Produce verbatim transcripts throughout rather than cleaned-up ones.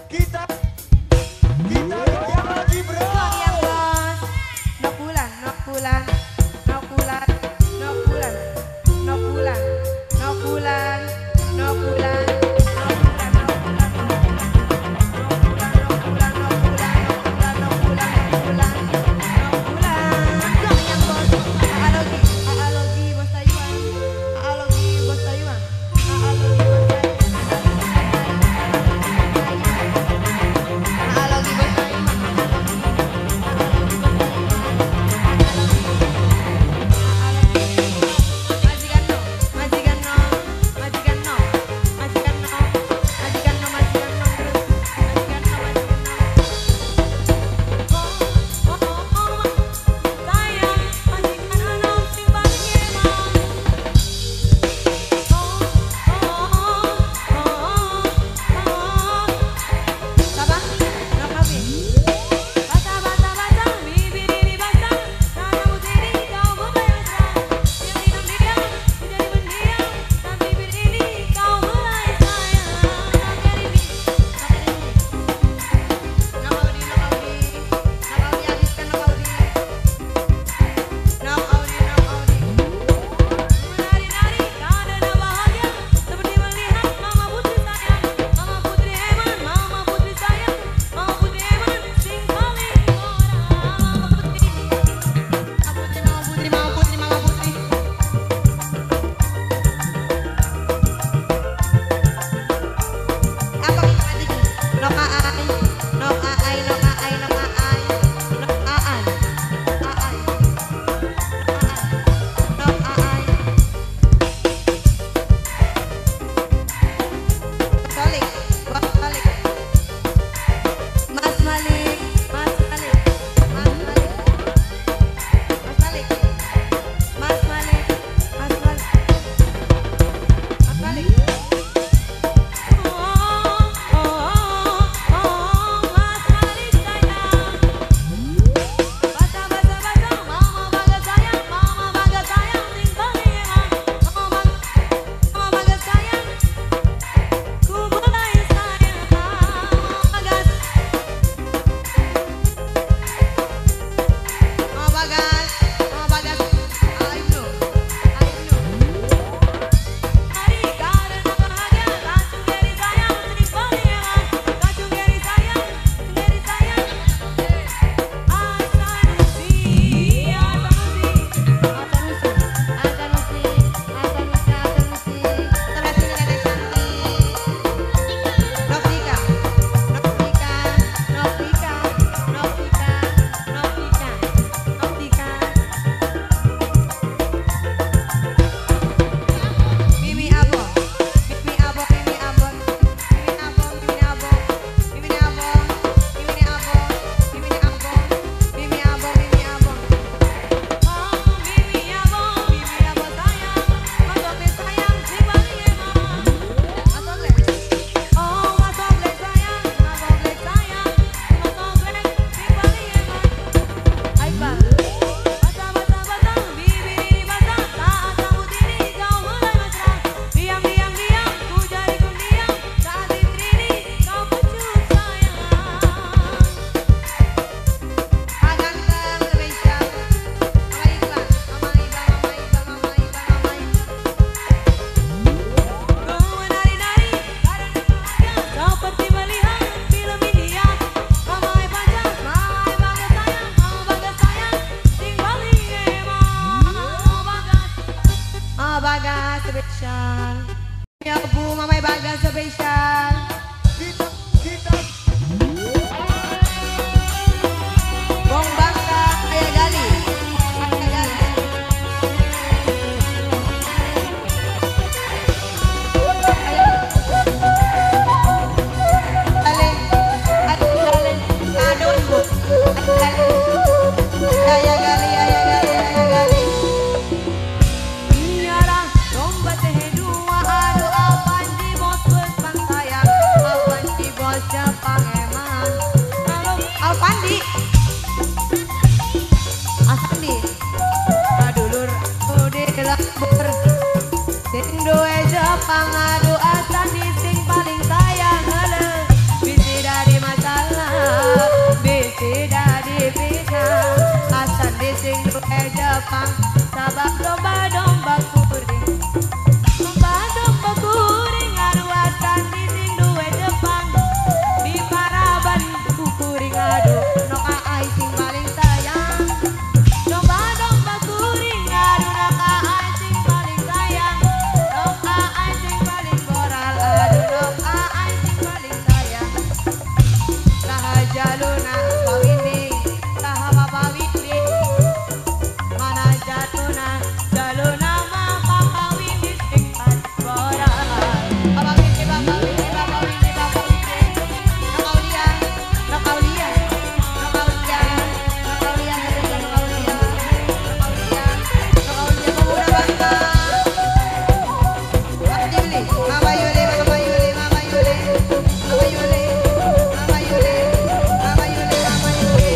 Kita kita yang lagi bro. Yang bos. No bulan, no bulan, no bulan, no bulan, no bulan, no bulan, no bulan. Bagas spesial. Ya Bu, Mamai Bagas spesial. Kita kita Bong Bangka Ayah Gali. Ayah Gali. Alen, alen, alen, adon Bu. Alen. Ayah Gali, Ayah Gali, Ayah Gali. Nyarang domba teh dua adu awan di bos bang sayang, awan di bos Jepang eman. Halo, Alpandi. Asli. Adulur udah lembur. Sing duwe Jepang adu asan di sing paling sayang halo. Bisi dari Jepang sabab domba-domba kuring. Domba-domba kuring aruasan di sing duwe Jepang. Di paraban ku kuring adu nok aai sing paling sayang. Domba-domba kuring adu nok aai sing paling sayang. Nok aai sing paling moral adu nok aai sing paling sayang. Saha jaluna pawindi saha mapawindi mana jatuna jaluna mapawindi sing paling moral. Mapawindi mapawindi mapawindi mapawindi nakaulian nakaulian nakaulian nakaulian nakaulian nakaulian nakaulian pemuda bangsa. Abdili Mama Yuli Mama Yuli Mama Yuli Mama Yuli Mama Yuli Mama Yuli Mama Yuli.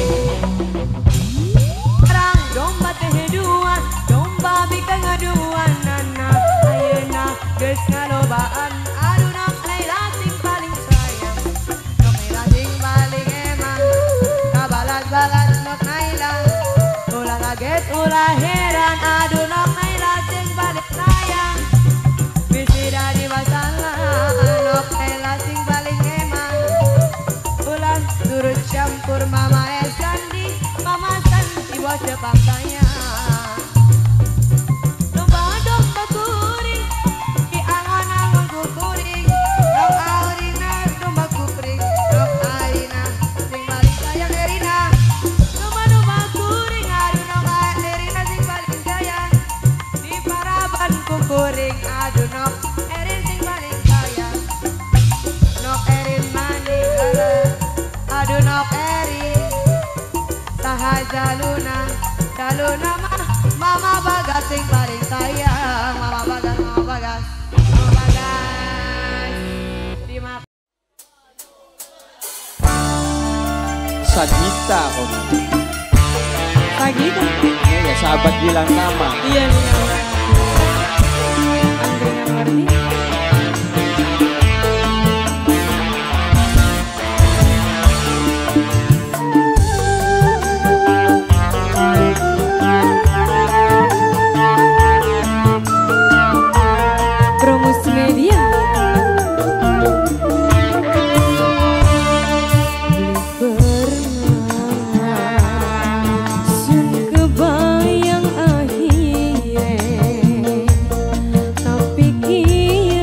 Perang domba teh dua domba bika ngaduan nana ayeuna geus ngalobaan adu nok Laila sing paling sayang. Nok Laila sing paling emang kabalat-balat nok Laila ulah kaget ulah heran adu nok Laila sing paling sayang. Bisi dari masalah nok Laila sing paling emang ulah turut campur Mama Esandi Mama Santi bos Jepang sayang. Domba-domba kuring di angon-angon ku kuring nok aurina domba kuring nok aurina sing paling sayang Erina. Domba-domba kuring adu nok Erina sing paling sayang. Di paraban ku kuring adu nok Erin sing paling sayang. Nok Erin maning leuleuh adu nok Erin saha jaluna jaluna mah Mama Bagas sing paling sayang. Mama Bagas Mama Bagas Mama Bagas. Terima Sagita kok. pagi tuh. Ya, ya sahabat bilang nama. Iya nih. Anggrek yang ngerti. Promus Media. Sun kebayang akhirnya tapi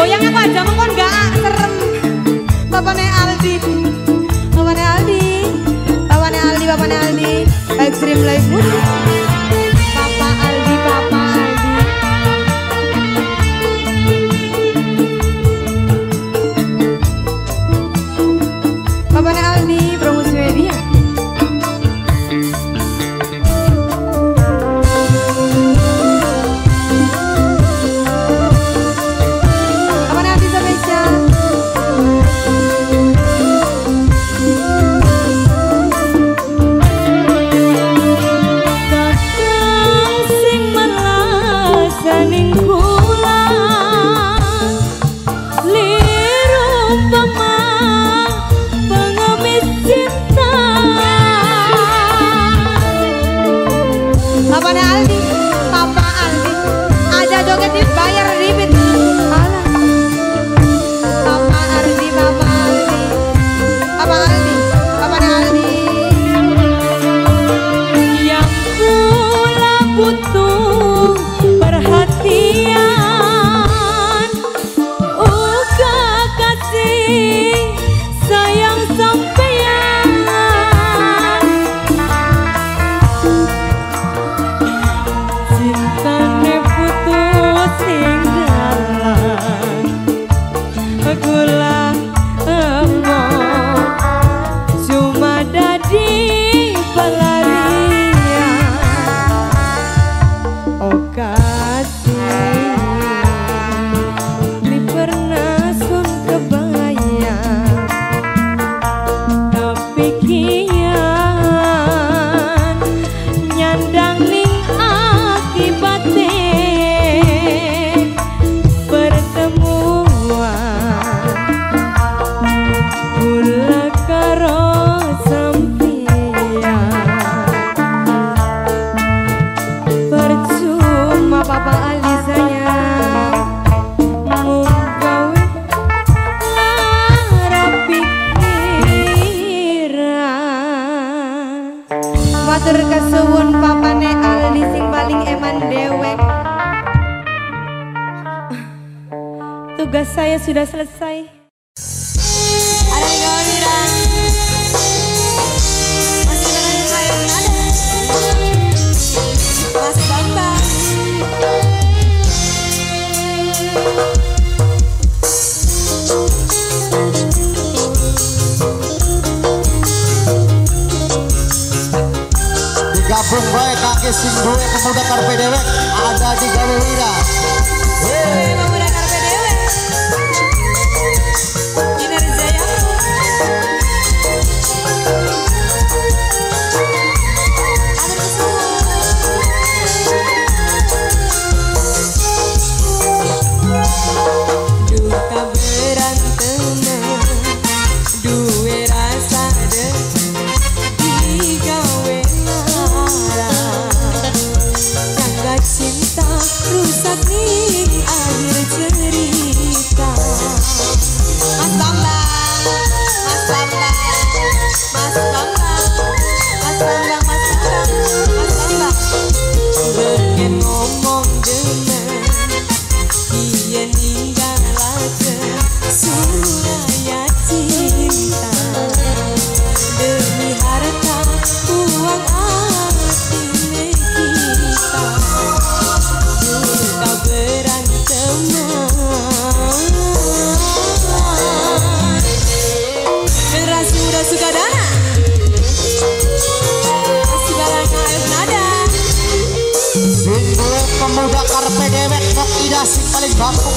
goyang aku aja mengkon gak serem. Bapaknya Aldi, bapaknya Aldi, bapaknya Aldi, bapaknya Aldi, Extreme Life Mood. Papa Aldi, Papa Aldi. Bapaknya Aldi, promosi media. Matur kesuwun papane Aldi sing paling eman dewek. Tugas saya sudah selesai. Ada yang gak bilang masih dengan saya ada Mas Bambang. Gabung baik kaki sing duwe pemuda karpe dewek ada di Gawe Wira. Hey, pemuda karpe dewek. Kinerja ya. Duka berantenan, duwe rasa deh. Cinta rusak nih akhir cerita. Mas Bambang, Mas Bambang, Mas Bambang, Mas Bambang, Mas Bambang, Mas Bambang. Pengen ngomong dengan dia ninggal aja suraya cinta demi harta uang hati kita. Generasi muda suka dana masih balangan air nada. Sungguh pemuda karpe dewek kok tidak sing paling baku.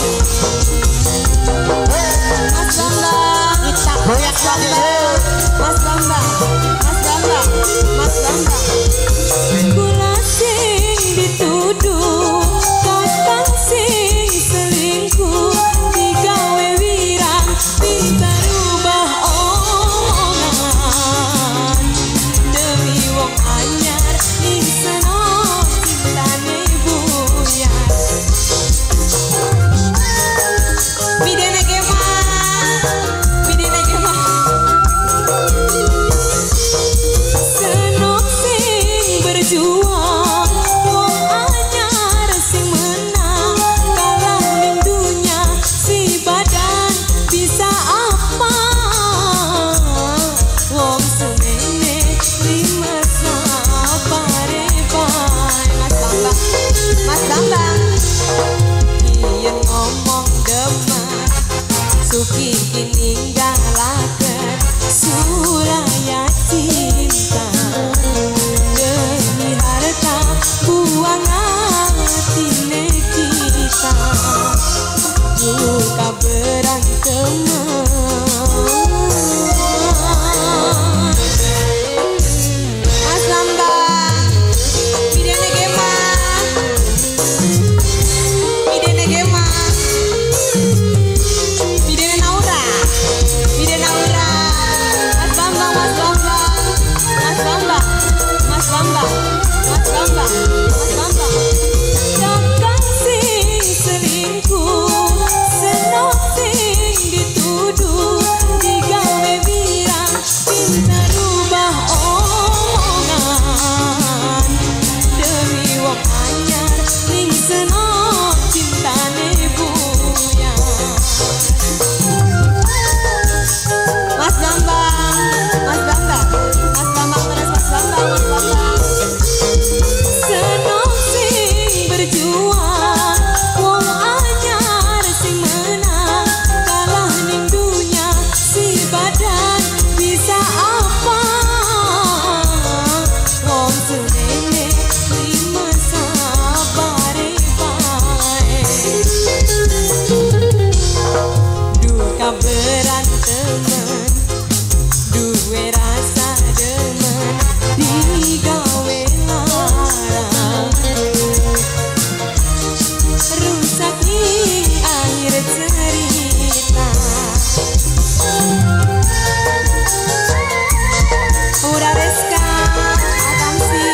Mas Bambang, Kita goyak lagi. Mas Bambang, Mas Bambang, Mas Bambang. Kula sing dituduh, kakang sing selingkuh, digawe wirang, pintar rubah omongan. Demi wong anyar, inseno cintane buyar. Bidene kemah, bidene kemah. duka beranteman. Mas Bambang, bidene gema, bidene gema, bidene Naura, bidene Naura. Mas Bambang, Mas Bambang, Mas Bambang, Mas Bambang, Mas Bambang, Mas Bambang. Kakang sing selingkuh, senok sing dituduh, digawe birang pinta rubah omongan. Demi wong anyar ning senok cintane buyar. Mas Bambang, Mas Bambang, Mas Bambang terus Mas Bambang, Mas Bambang. Senok sing berjuang, wong anyar sing menang, kalah ning dunya si badan bisa apa? Wong senene lima sabare bae. Duka beranteman, duwe rasa demen, digawe larang. Rusak ning akhir cerita. Udah Reska, atamsi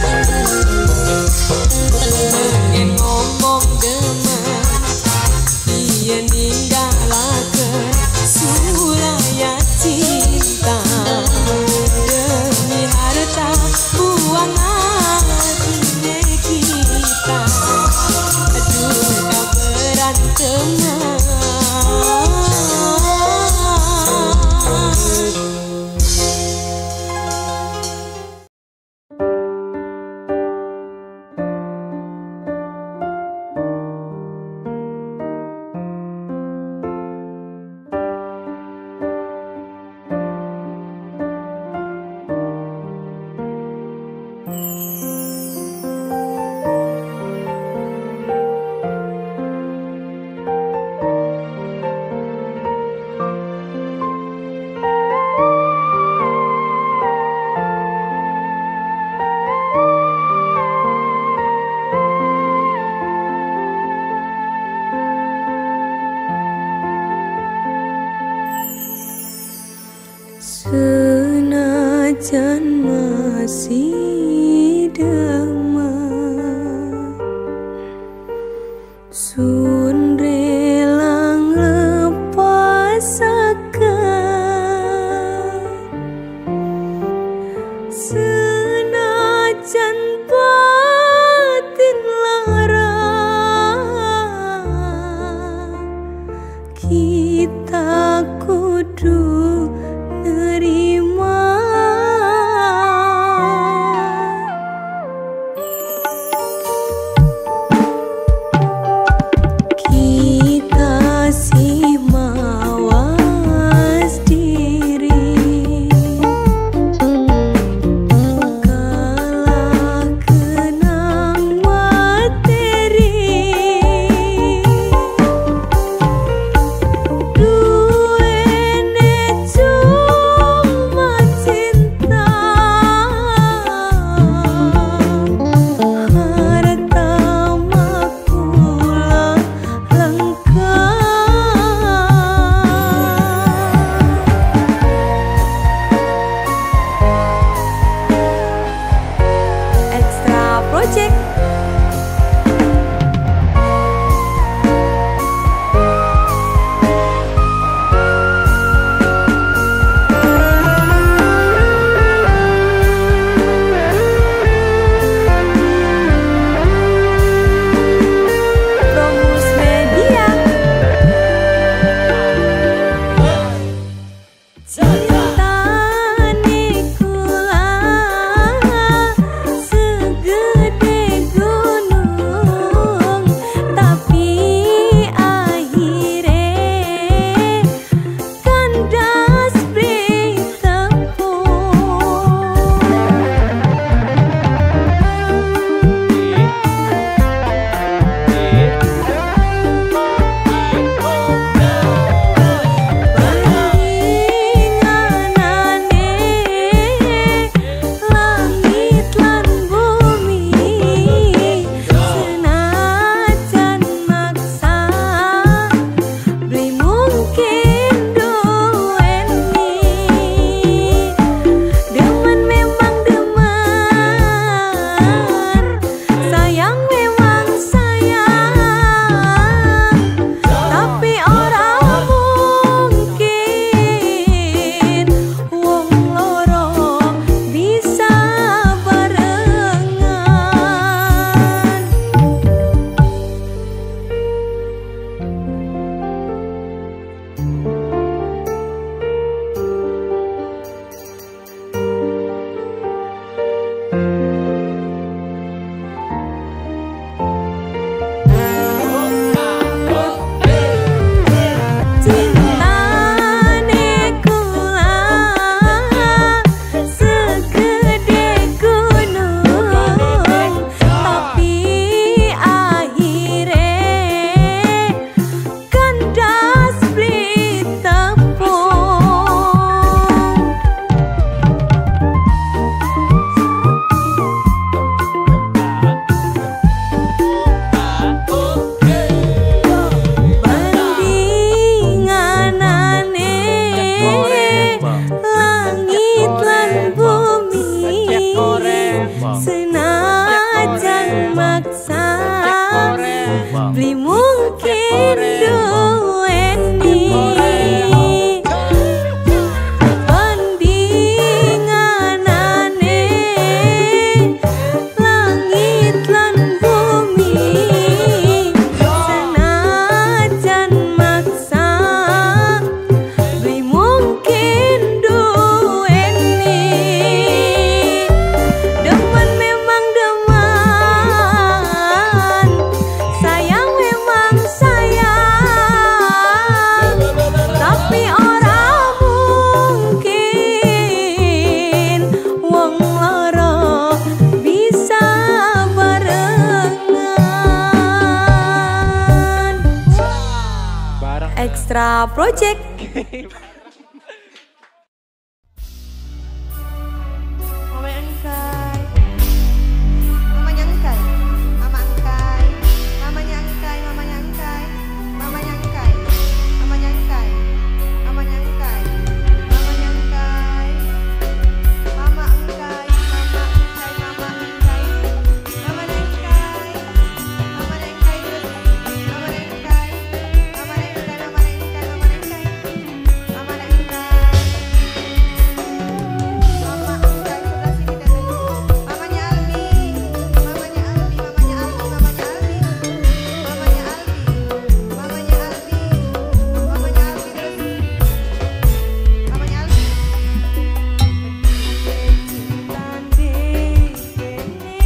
pengen ngomong demen, iya ninggalakeun sulaya cinta. Demi harta buang hati kita. Duka beranteman. Senajan masih demam, sun rela nglepasakan. Senajan batin lara, kita kudu nerima. Kita sih mawas diri, kalah kenang materi. Duene Extra Project. Mama Angkai, mamanya Angkai, Mama Angkai, mamanya Angkai, mamanya Angkai, mamanya Angkai, mamanya Angkai, mamanya Angkai, mamanya Angkai, Mama Angkai, Mama Angkai, Mama Angkai, mamanya Angkai, mamanya Angkai terus, mamanya Angkai, mamanya Angkai, mamanya Angkai, mamanya Angkai, mamanya Angkai. Mama Angkai sebelah sini teteh. Mamanya Albi, mamanya Albi, mamanya Albi, mamanya Albi, mamanya Albi, mamanya Albi, mamanya Albi terus. Mamanya Albi. Cintane kene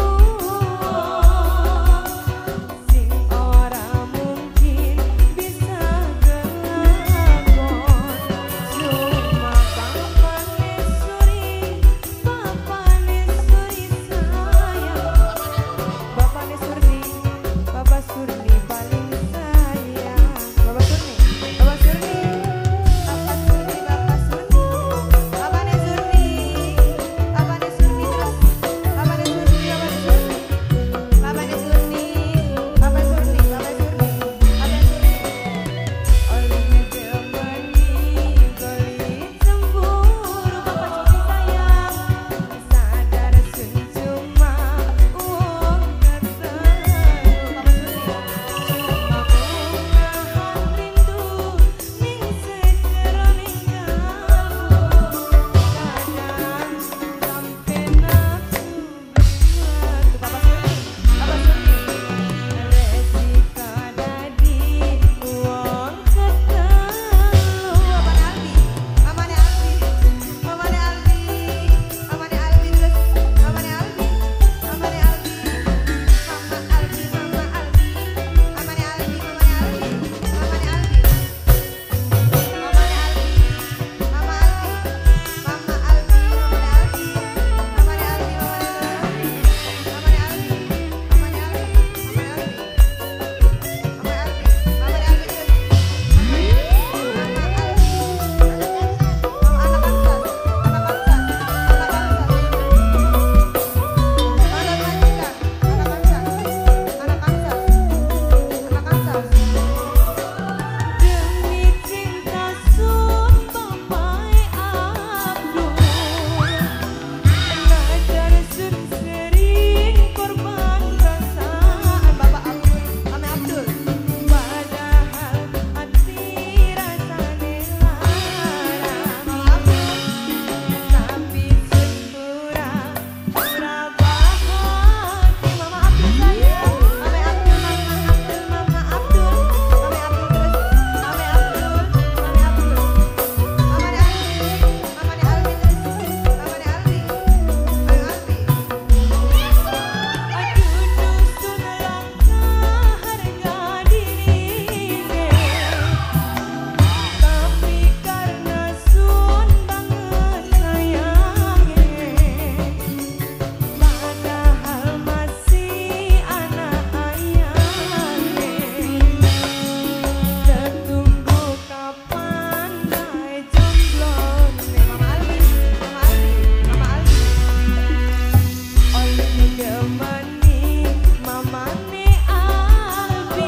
sing ora mungkin bisa kelakon. Cuma bapane suri, bapane suri sayang. Bapane Surni, Bapak Surni paling sayang. Bapak Surni, Bapak Surni, Bapak Surni, Bapak Surni. Bapane Surni, Bapane Surni terus. Bapane Surni, Bapane Surni. Bapane Surni, Bapak Surni, Bapak Surni, Bapak Surni. Oleh temani goli cemburu Bapak Surni sayang. Sadar sun cuma uang ketelu Bapak Surni. Cuma bungahan rindu ning sejeroning kalbu. Kadang sampe nafsu buat Bapak Surni, Bapak Surni. Resika dadi uang ketelu. Mamanya Albi, mamanya Albi, mamanya Albi, mamanya Albi terus. Mamanya Albi, mamanya Albi, Mama Albi, Mama Albi, mamanya Albi, mamanya Albi, mamanya Albi, mamanya Albi, Mama Albi, Mama Albi, mamanya Albi, mamanya Albi, mamanya Albi, mamanya Albi, mamanya Albi, mamanya Albi, mamanya Albi terus. Demi cinta sun papai Abdul, ngajar sun sering korban perasaan Bapak Abdul, Mama Abdul. Padahal hati rasane larang Mama Abdul, tapi sun pura pura bahagia Mama Abdul sayang. Mama Abdul, Mama Abdul, Mama Abdul, Mama Abdul terus. Mama Abdul, Mama Abdul, Mamanya Albi, Mamanya Albi terus. Mamanya Albi, Mamanya Albi. Aduh dusun langkah harga dirine, tapi karena sun banget sayangnya. Padahal masih anak ayahnya. Tertunggu kapan bae jomblone Mama Albi, Mama Albi, Mama Albi. Oleh temani mamane Albi,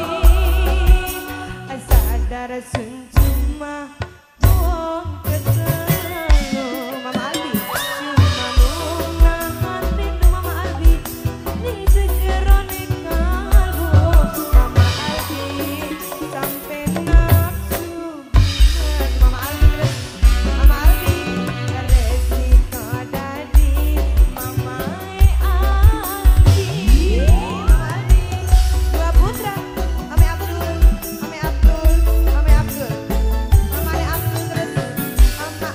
sadar sun cuma uang ketelu Mama Albi. Cuma bungahan rindu Mama Albi ning sejeroning kalbu. Mama Albi sampe nafsu buat Mama Albi terus. Mama Albi resiko dadi Mama Albi. Mama Albi dua putra, Mama Abdul, Mama Abdul, Mama Abdul, Mama Abdul terus. Mama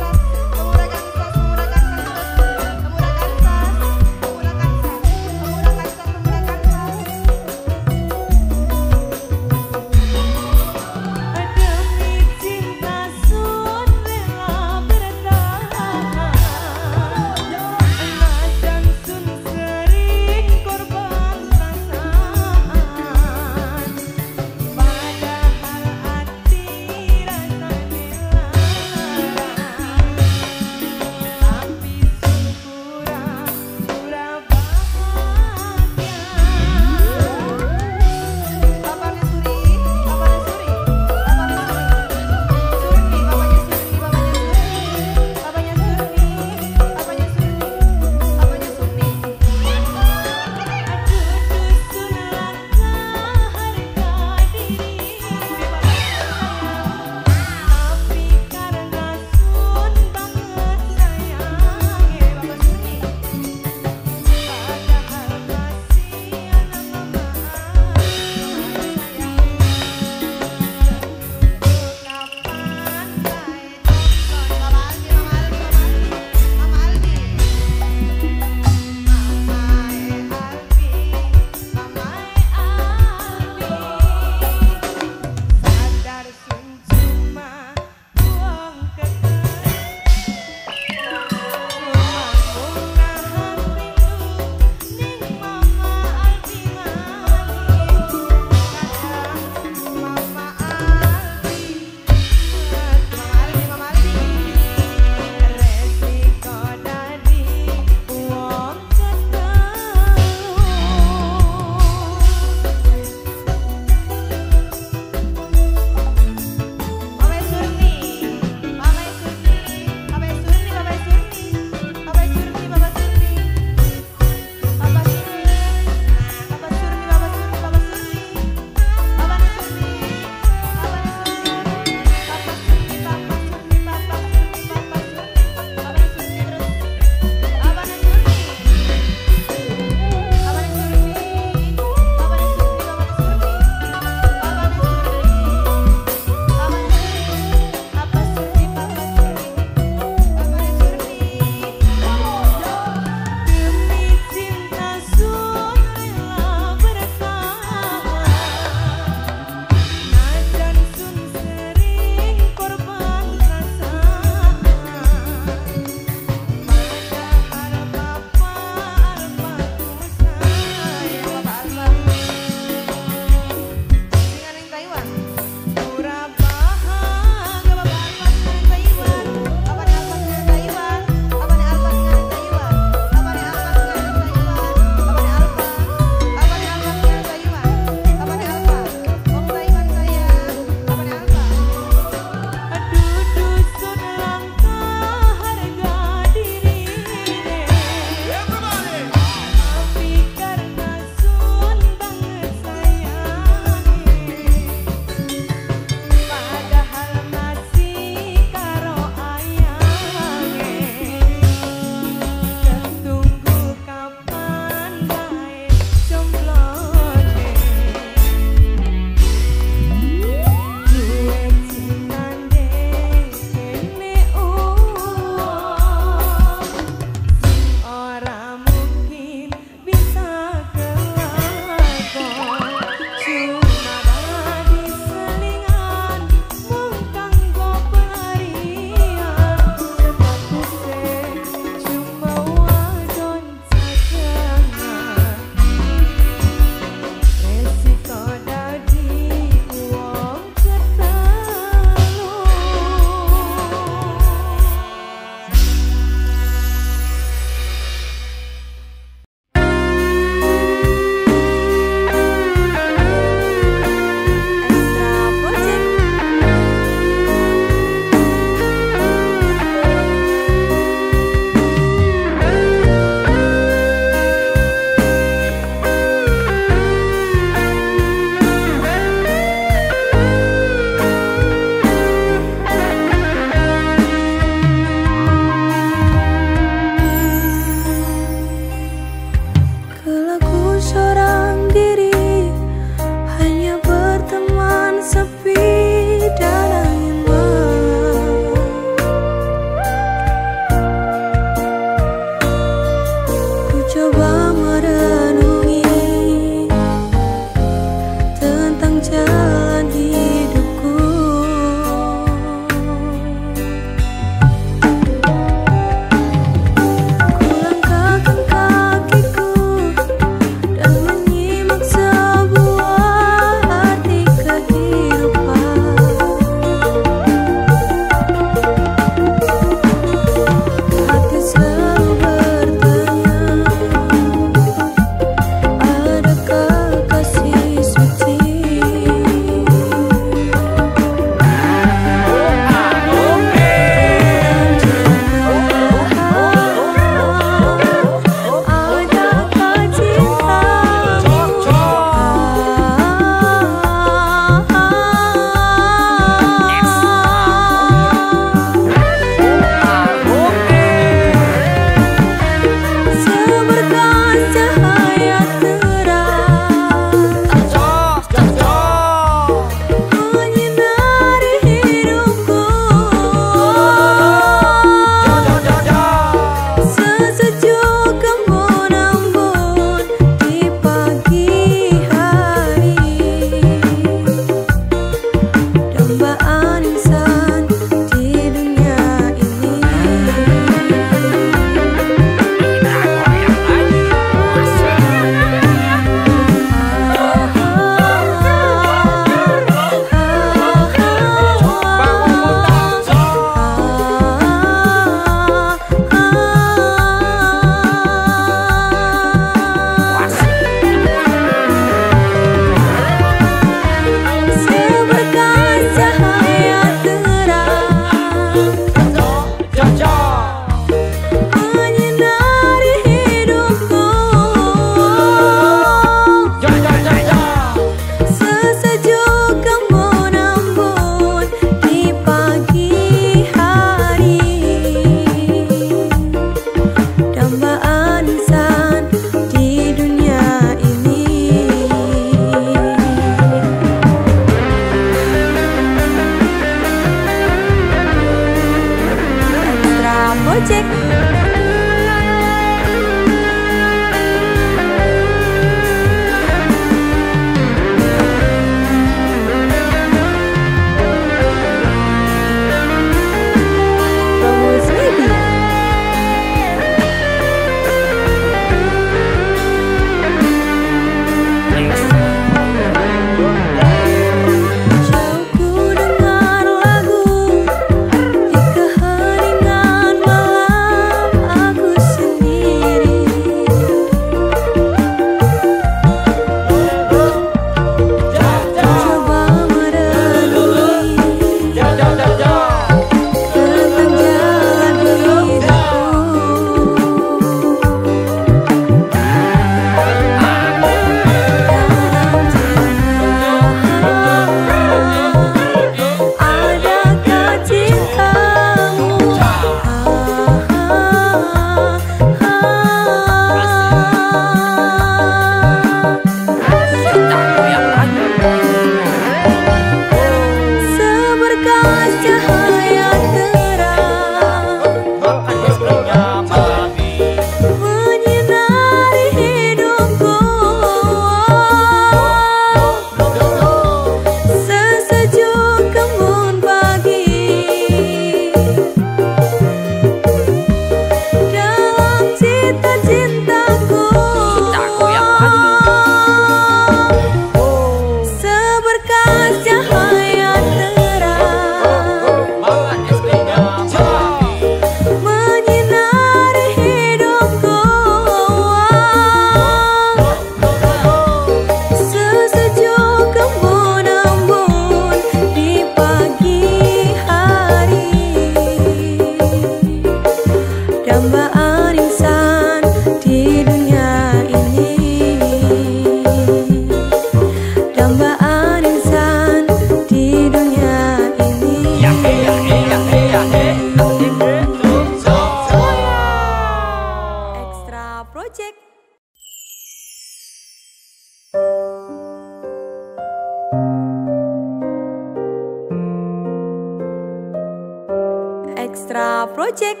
Dharma Project.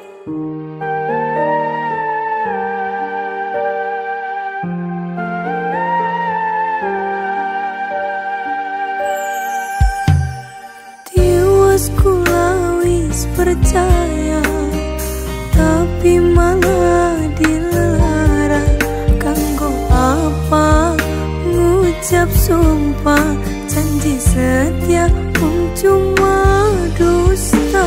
Tiwas kula wis percaya, tapi malah dilarang. Kanggo apa ngucap sumpah janji setia um cuma dusta.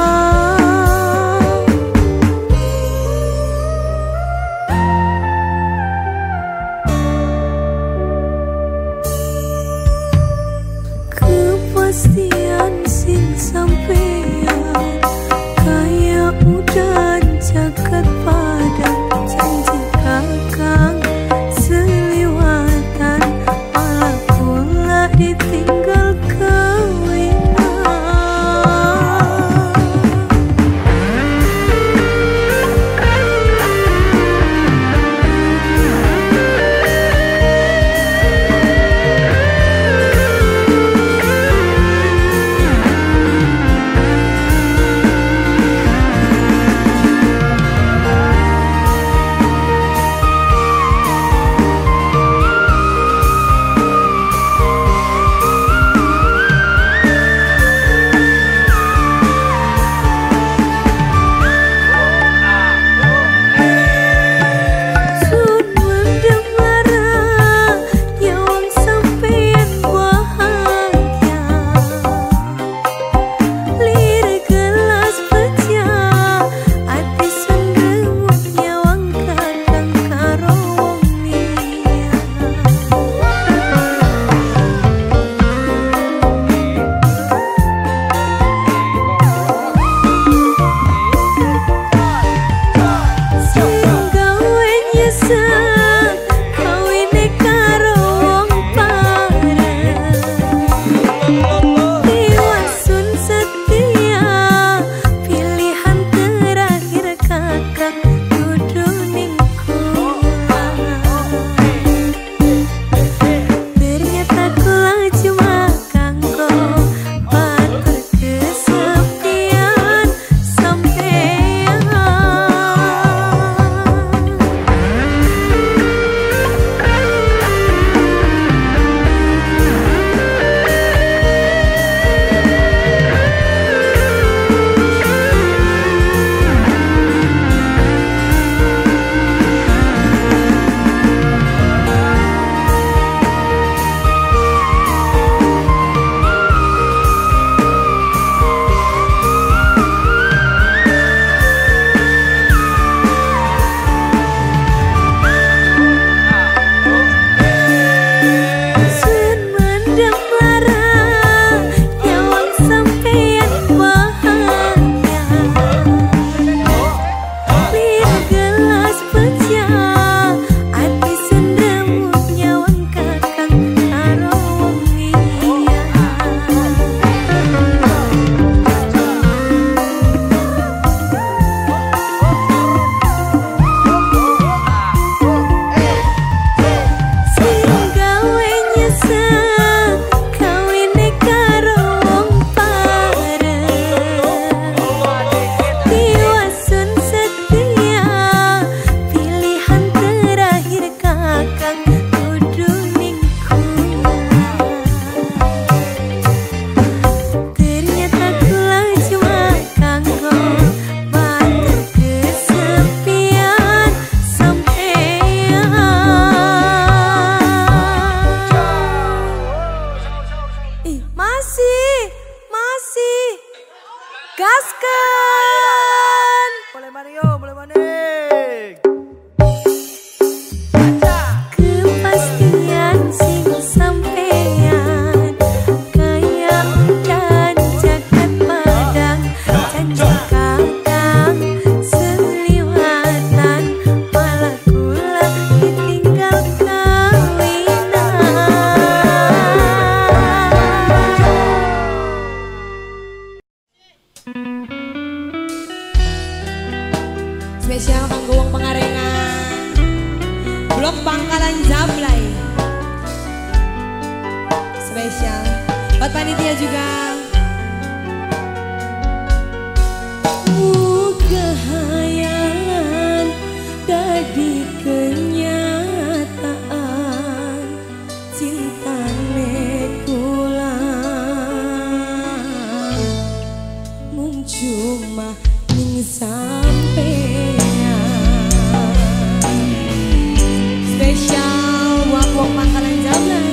Kepastian sing sampeyan kayak udan jagat padang. Janji kakang seliwatan malah pula ditinggal kawinan. Gaskan. Mulai Mario, mulai maning. Kepastian sing sampeyan kaya udan jagat padang. Janji kakang seliwatan malah kula ditinggal kawinan. Spesial panggung pengarengan Blok Pangkalan Jablay. Spesial buat panitia juga. Uh. gahayan dadi kenyataan cintane kula mung cuma ning sampean. Spesial buat wong Pangkalan Jablay.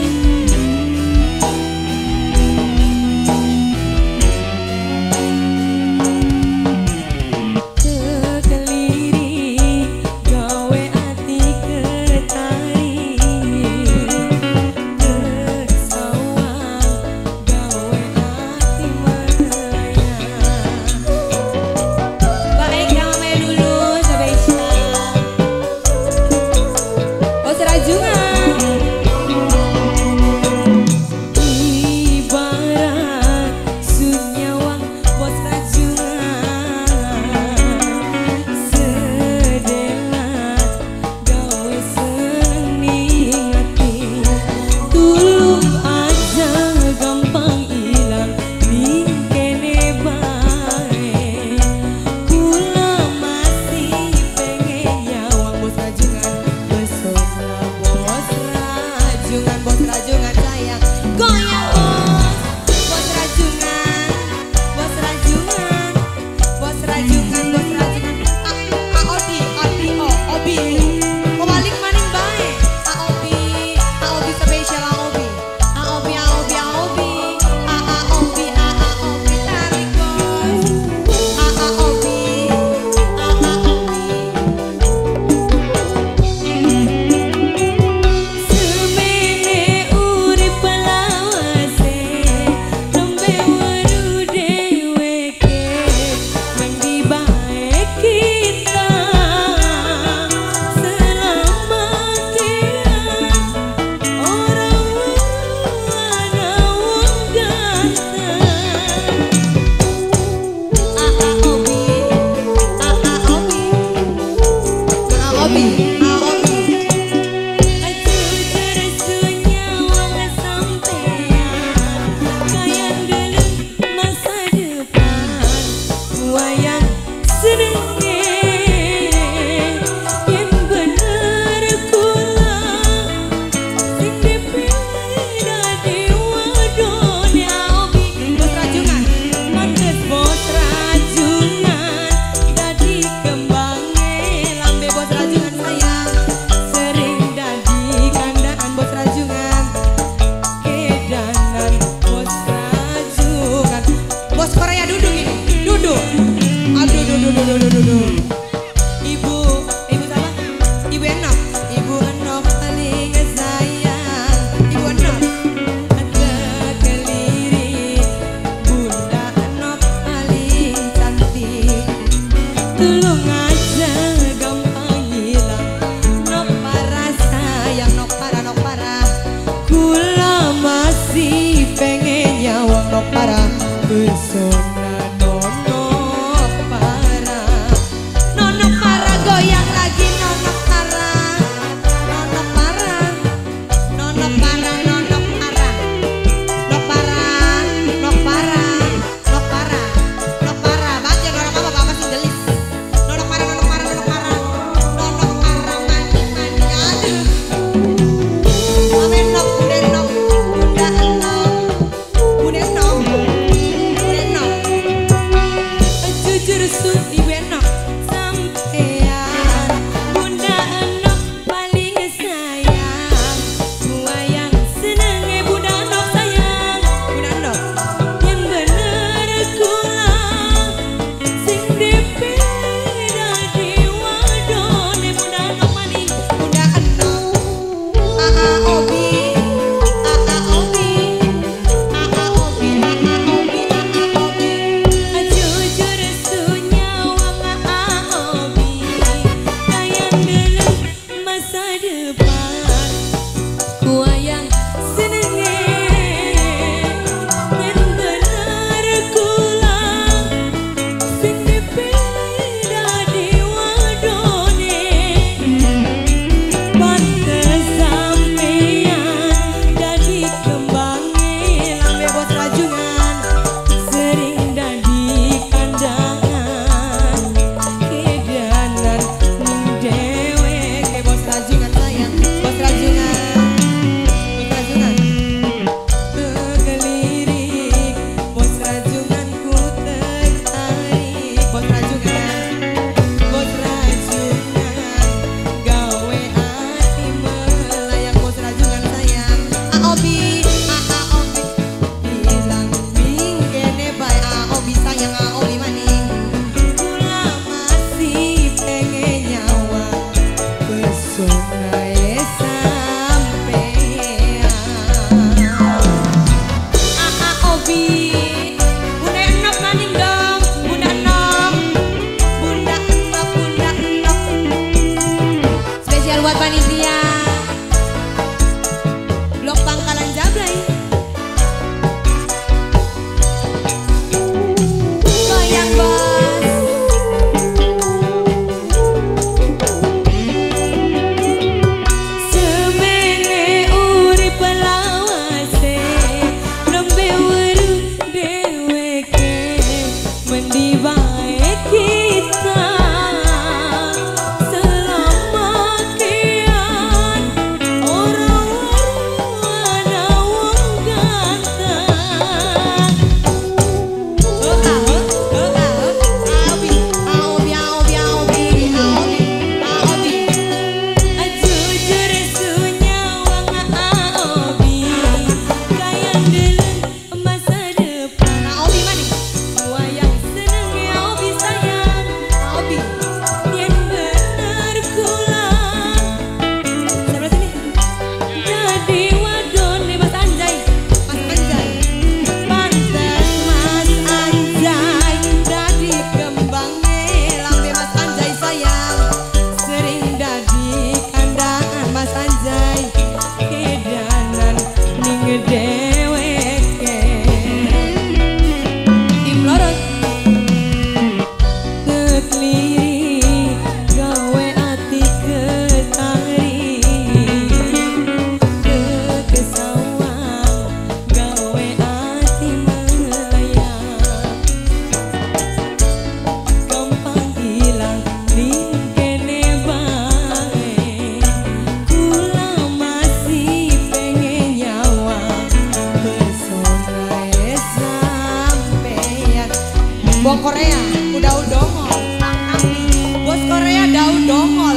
Korea, udah dongol. Bos Korea daun dongol.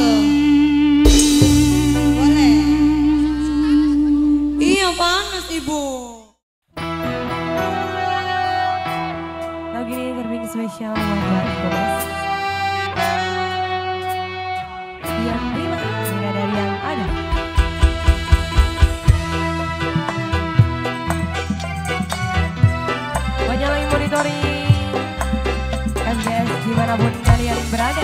Boleh. Iya panas ibu. Lagu ini terbikin spesial buat Bani Gomez. Yang lima, beda dari yang ada. Banyak lagi monitoring M B S dimanapun kalian berada.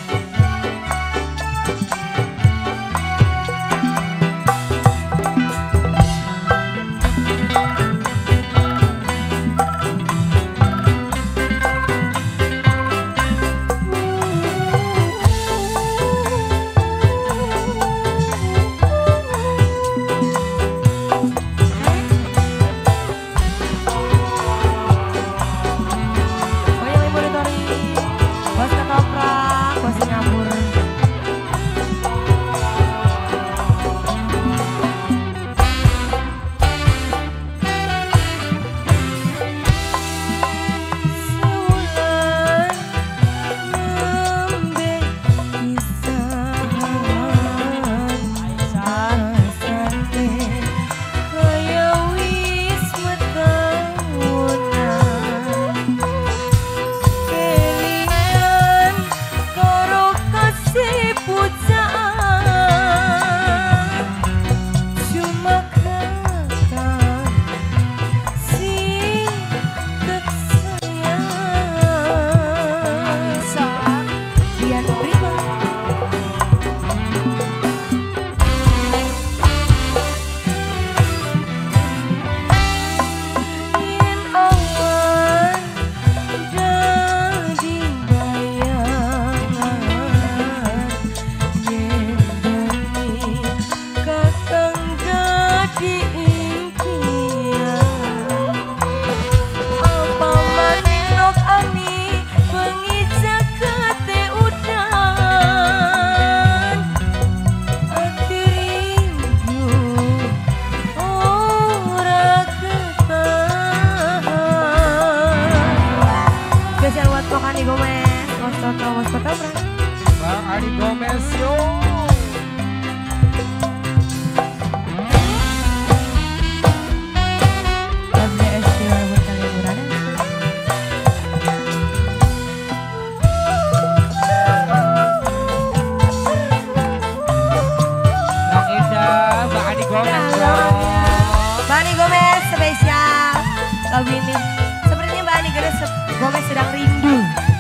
Bani Gomez spesial lagu ini. Sepertinya Bani Gomez sedang rindu.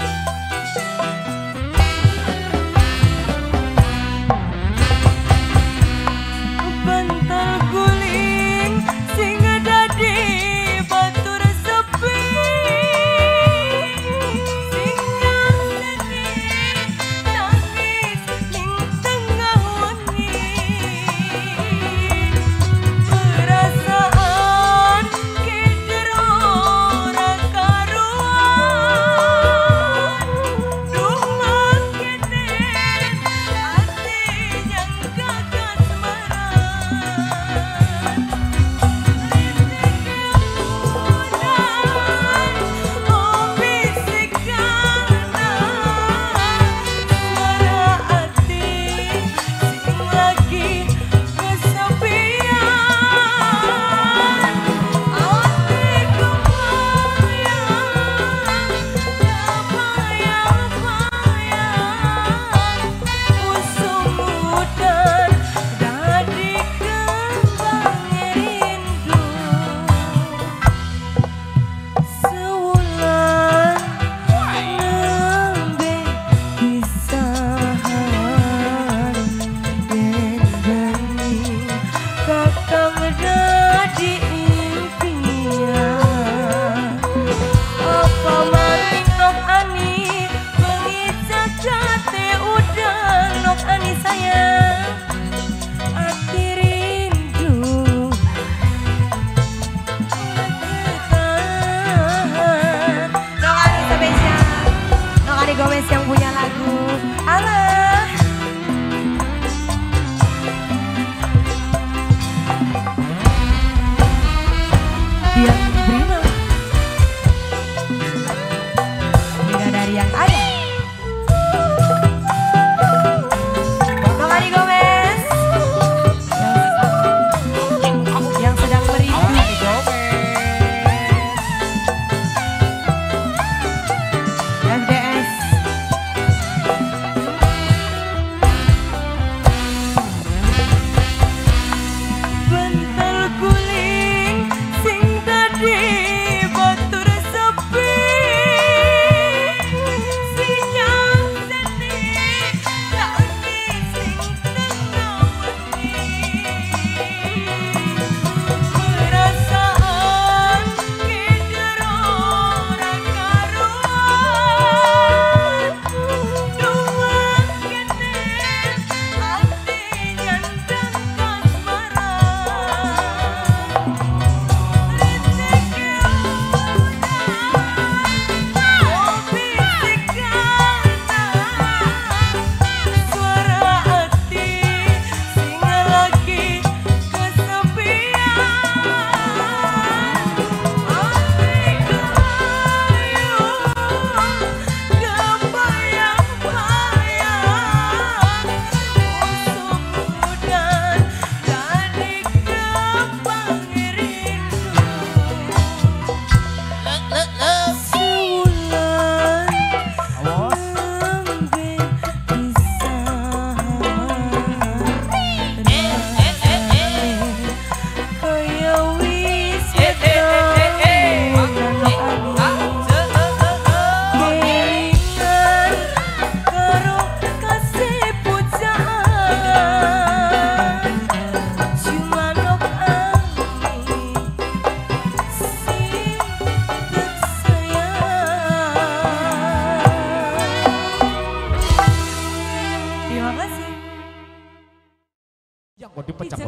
Bantal guling sing dadi batur sepi, sing nyanyi nangis ning tengah wengi. Perasaan kider ora karuan.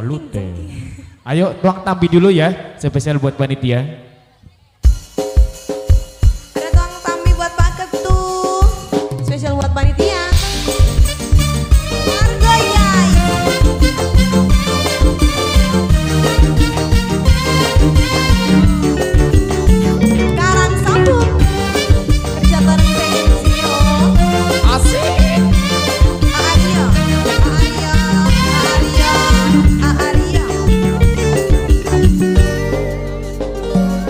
balut deh. Ayo tuang tambi dulu ya, spesial buat panitia. Ada tuang tambi buat Pak Ketum, spesial buat panitia. Margo Yai. Karang sambung, kerja bareng pengen Zero. Asik. Arya, Arya, Arya, Arya.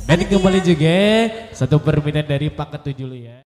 Dan kembali juga satu permintaan dari Pak Ketujuh dulu ya.